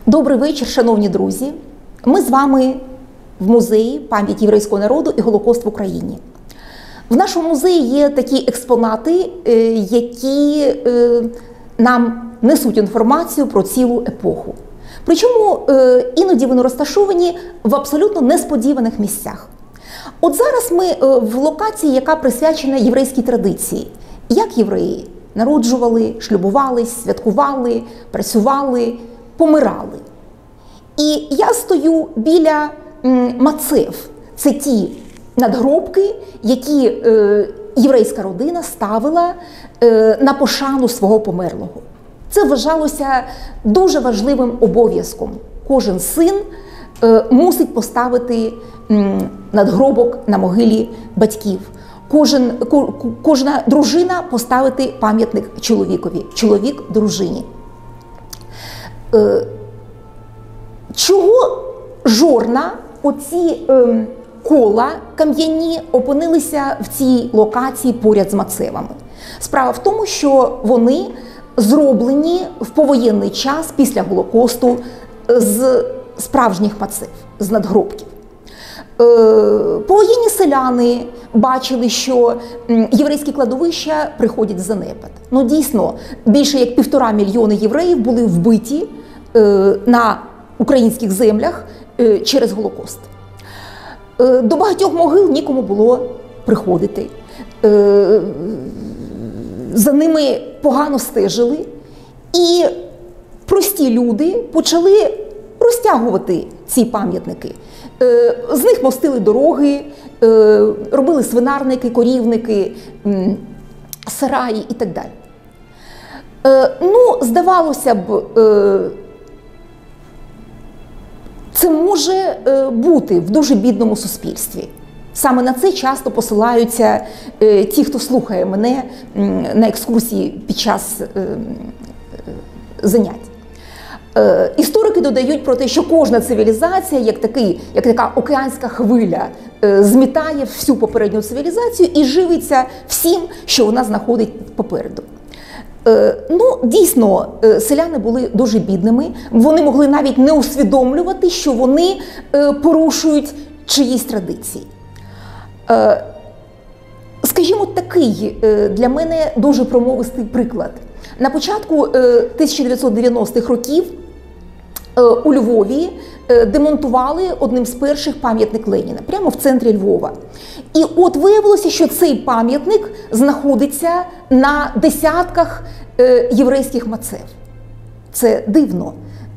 Добрий вечір, шановні друзі. Ми з вами в музеї пам'яті єврейського народу і Голокост в Україні. В нашому музеї є такі експонати, які нам несуть інформацію про цілу епоху. Причому іноді вони розташовані в абсолютно несподіваних місцях. От зараз ми в локації, яка присвячена єврейській традиції. Як євреї народжували, шлюбувались, святкували, працювали, помирали. І я стою біля мацев. Це ті надгробки, які єврейська родина ставила на пошану свого померлого. Це вважалося дуже важливим обов'язком. Кожен син мусить поставити надгробок на могилі батьків. Кожна дружина поставити пам'ятник чоловікові, чоловік дружині. Чого жорна, оці кола кам'яні, опинилися в цій локації поряд з мацевами? Справа в тому, що вони зроблені в повоєнний час після Голокосту з справжніх мацев, з надгробків. Повоєнні селяни бачили, що єврейські кладовища приходять в занепад. Ну, дійсно, більше як 1,5 мільйона євреїв були вбиті на українських землях через Голокост. До багатьох могил нікому було приходити. За ними погано стежили. І прості люди почали розтягувати ці пам'ятники. З них мостили дороги, робили свинарники, корівники, сараї і так далі. Ну, здавалося б, це може бути в дуже бідному суспільстві. Саме на це часто посилаються ті, хто слухає мене на екскурсії під час занять. Історики додають про те, що кожна цивілізація, як така океанська хвиля, змітає всю попередню цивілізацію і живиться всім, що вона знаходить попереду. Ну, дійсно, селяни були дуже бідними, вони могли навіть не усвідомлювати, що вони порушують чиїсь традиції. Скажімо, такий для мене дуже промовистий приклад. На початку 1990-х років у Львові демонтували одним з перших пам'ятник Леніна, прямо в центрі Львова. І от виявилося, що цей пам'ятник знаходиться на десятках єврейських мацев. Це дивно,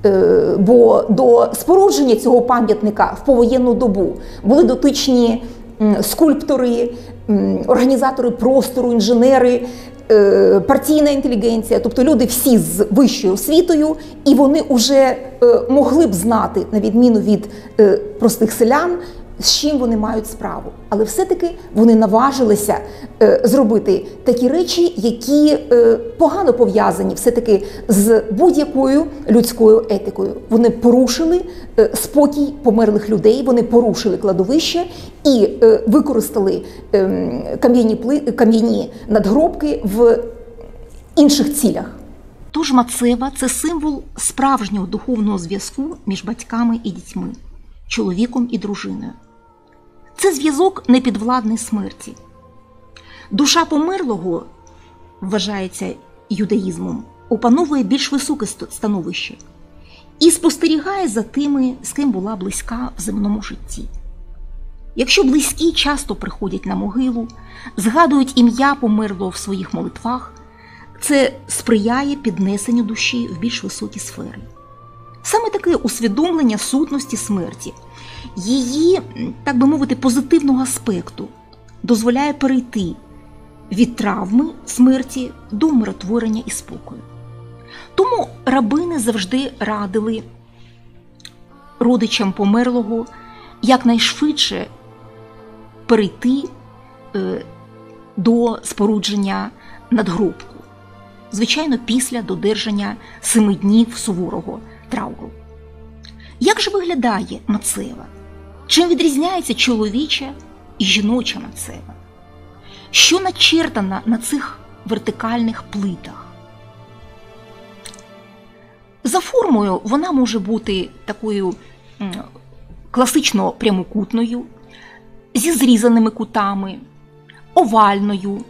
бо до спорудження цього пам'ятника в повоєнну добу були дотичні скульптори, організатори простору, інженери, партійна інтелігенція, тобто люди всі з вищою освітою, і вони вже могли б знати, на відміну від простих селян, з чим вони мають справу. Але все-таки вони наважилися зробити такі речі, які погано пов'язані все-таки з будь-якою людською етикою. Вони порушили спокій померлих людей, вони порушили кладовище і використали кам'яні надгробки в інших цілях. Тож мацева – це символ справжнього духовного зв'язку між батьками і дітьми, чоловіком і дружиною. Це зв'язок непідвладний смерті. Душа померлого, вважається юдаїзмом, опановує більш високе становище і спостерігає за тими, з ким була близька в земному житті. Якщо близькі часто приходять на могилу, згадують ім'я померлого в своїх молитвах, це сприяє піднесенню душі в більш високі сфери. Саме таке усвідомлення сутності смерті, її, так би мовити, позитивного аспекту дозволяє перейти від травми смерті до умиротворення і спокою. Тому рабини завжди радили родичам померлого якнайшвидше перейти до спорудження надгробку. Звичайно, після додержання 7 днів суворого трауру. Як же виглядає мацева? Чим відрізняється чоловіча і жіноча мацева? Що начертано на цих вертикальних плитах? За формою вона може бути такою класично прямокутною, зі зрізаними кутами, овальною.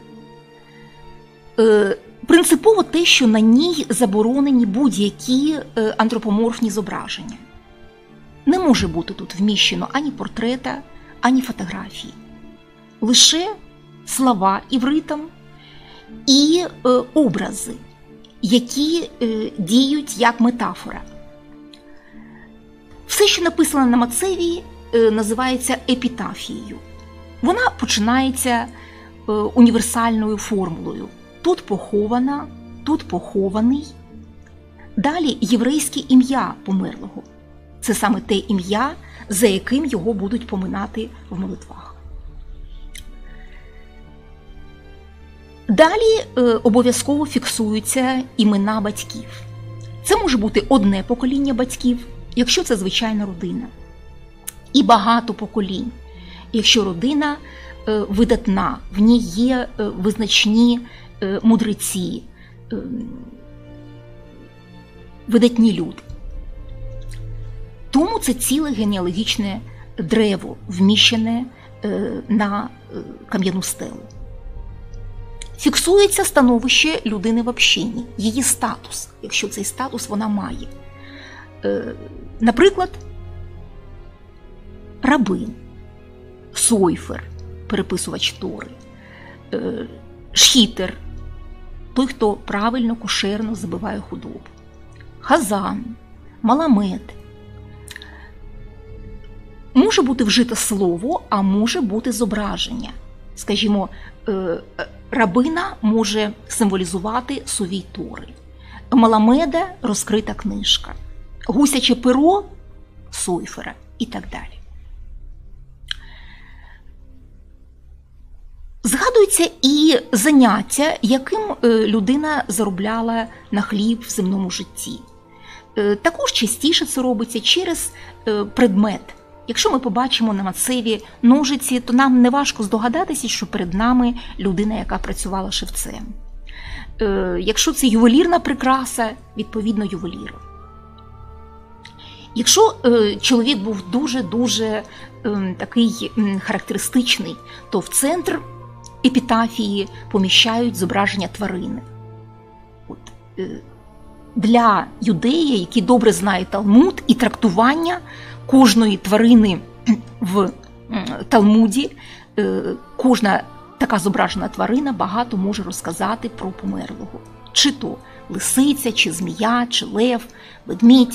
Принципово те, що на ній заборонені будь-які антропоморфні зображення. Не може бути тут вміщено ані портрета, ані фотографії. Лише слова івритом і образи, які діють як метафора. Все, що написано на Мацевії, називається епітафією. Вона починається універсальною формулою. Тут похована, тут похований. Далі єврейське ім'я померлого. Це саме те ім'я, за яким його будуть поминати в молитвах. Далі обов'язково фіксуються імена батьків. Це може бути одне покоління батьків, якщо це звичайна родина. І багато поколінь, якщо родина видатна, в ній є визначні мудреці, видатні люди. Тому це ціле генеалогічне древо, вміщене на кам'яну стелу. Фіксується становище людини в общині, її статус, якщо цей статус вона має. Наприклад, рабин, сойфер, переписувач Тори, шхітер, той, хто правильно, кошерно забиває худобу, хазан, маламет. Може бути вжите слово, а може бути зображення. Скажімо, рабина може символізувати сувій Тори, маламеда – розкрита книжка, гусяче перо – сойфера і так далі. Згадується і заняття, яким людина заробляла на хліб в земному житті. Також частіше це робиться через предмет. Якщо ми побачимо на Мацеві ножиці, то нам не важко здогадатися, що перед нами людина, яка працювала шевцем. Якщо це ювелірна прикраса, відповідно ювелір. Якщо чоловік був дуже-дуже такий характеристичний, то в центр епітафії поміщають зображення тварини. Для юдея, який добре знає Талмуд і трактування кожної тварини в Талмуді, кожна така зображена тварина багато може розказати про померлого. Чи то лисиця, чи змія, чи лев, ведмідь.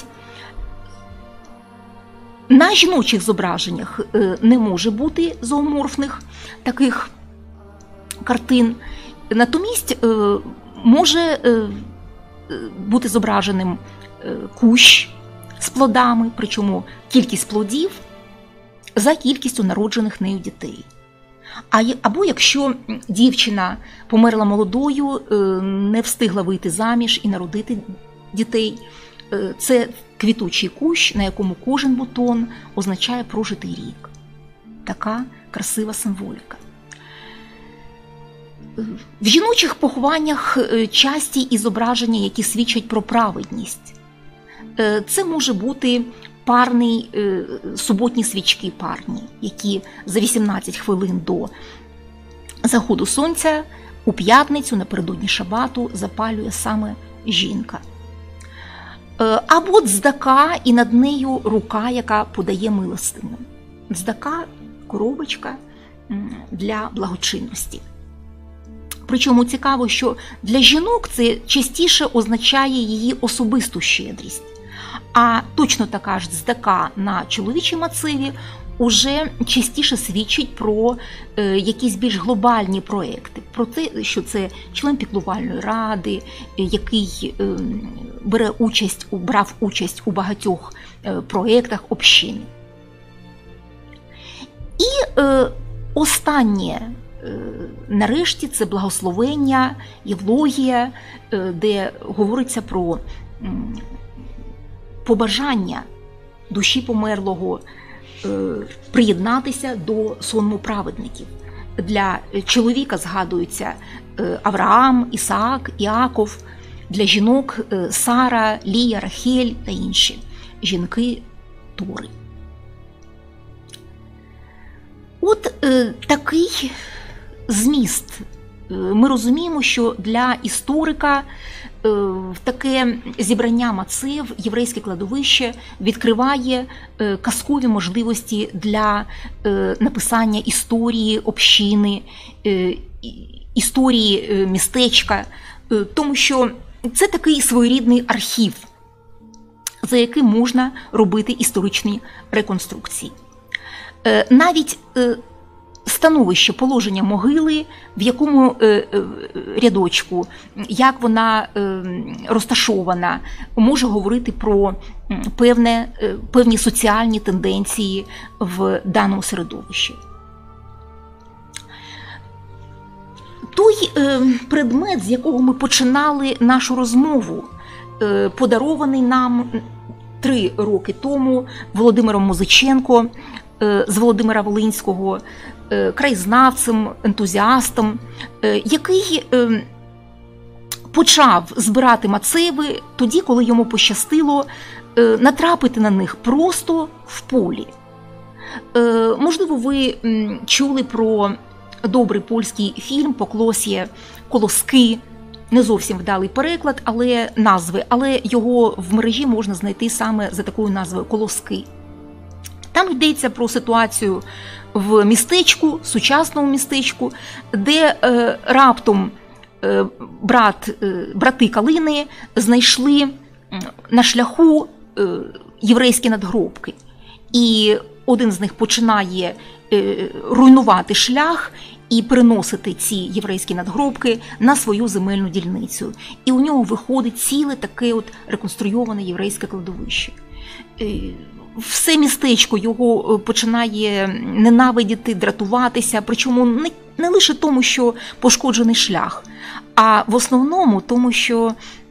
На жіночих зображеннях не може бути зооморфних таких картин. Натомість може бути зображеним кущ з плодами, причому кількість плодів за кількістю народжених нею дітей. Або якщо дівчина померла молодою, не встигла вийти заміж і народити дітей, це квітучий кущ, на якому кожен бутон означає прожитий рік. Така красива символіка. В жіночих похованнях часті і зображення, які свідчать про праведність. Це може бути парний, суботні свічки парні, які за 18 хвилин до заходу сонця у п'ятницю напередодні шабату запалює саме жінка. Або цдака, і над нею рука, яка подає милостиню. Цдака – коробочка для благочинності. Причому цікаво, що для жінок це частіше означає її особисту щедрість. А точно така ж цдака на чоловічій Мацеві уже частіше свідчить про якісь більш глобальні проекти, про те, що це член піклувальної ради, який брав участь у багатьох проєктах общини. І останнє, нарешті, це благословення, євлогія, де говориться про побажання душі померлого приєднатися до сонму праведників. Для чоловіка згадуються Авраам, Ісаак, Іаков, для жінок Сара, Лія, Рахель та інші жінки Тори. От такий зміст. Ми розуміємо, що для історика таке зібрання мацев, єврейське кладовище, відкриває казкові можливості для написання історії общини, історії містечка, тому що це такий своєрідний архів, за яким можна робити історичні реконструкції. Навіть становище, положення могили, в якому рядочку, як вона розташована, може говорити про певні соціальні тенденції в даному середовищі. Той предмет, з якого ми починали нашу розмову, подарований нам 3 роки тому Володимиром Музиченко з Володимира Волинського, краєзнавцем, ентузіастом, який почав збирати мацеви тоді, коли йому пощастило натрапити на них просто в полі. Можливо, ви чули про добрий польський фільм «Поклосє колоски», не зовсім вдалий переклад, але його в мережі можна знайти саме за такою назвою «Колоски». Там йдеться про ситуацію в містечку, сучасному містечку, де раптом брати Калини знайшли на шляху єврейські надгробки. І один з них починає руйнувати шлях і переносити ці єврейські надгробки на свою земельну дільницю. І у нього виходить ціле таке от реконструйоване єврейське кладовище. Все містечко його починає ненавидіти, дратуватися, причому не лише тому, що пошкоджений шлях, а в основному тому, що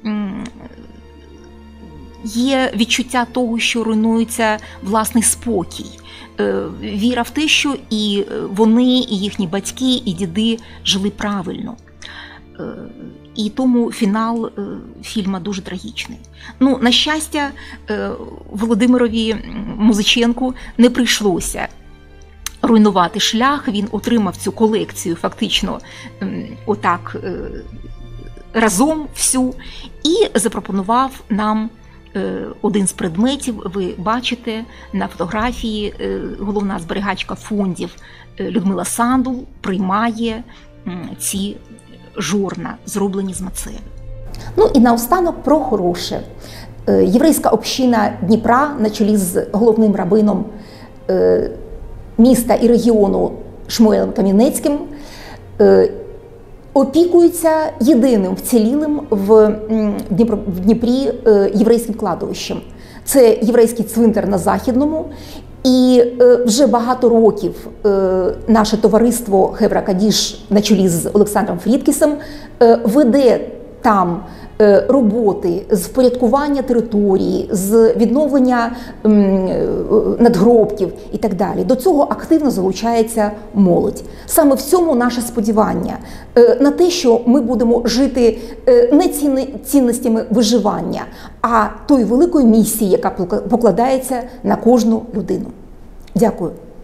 є відчуття того, що руйнується власний спокій, віра в те, що і вони, і їхні батьки, і діди жили правильно. І тому фінал фільму дуже трагічний. Ну, на щастя, Володимирові Музиченку не прийшлося руйнувати шлях, він отримав цю колекцію фактично отак разом всю і запропонував нам один з предметів. Ви бачите на фотографії, головна зберігачка фондів Людмила Сандул приймає ці жорна, зроблені з мацеви. Ну і наостанок про хороше. Єврейська община Дніпра на чолі з головним рабином міста і регіону Шмуелем Кам'янецьким опікується єдиним вцілілим в Дніпрі єврейським кладовищем. Це єврейський цвинтар на Західному. І вже багато років наше товариство Хевра Кадіш на чолі з Олександром Фрідкісом веде там роботи з впорядкування території, з відновлення надгробків і так далі. До цього активно залучається молодь. Саме в цьому наше сподівання на те, що ми будемо жити не цінностями виживання, а тою великою місією, яка покладається на кожну людину. Дякую.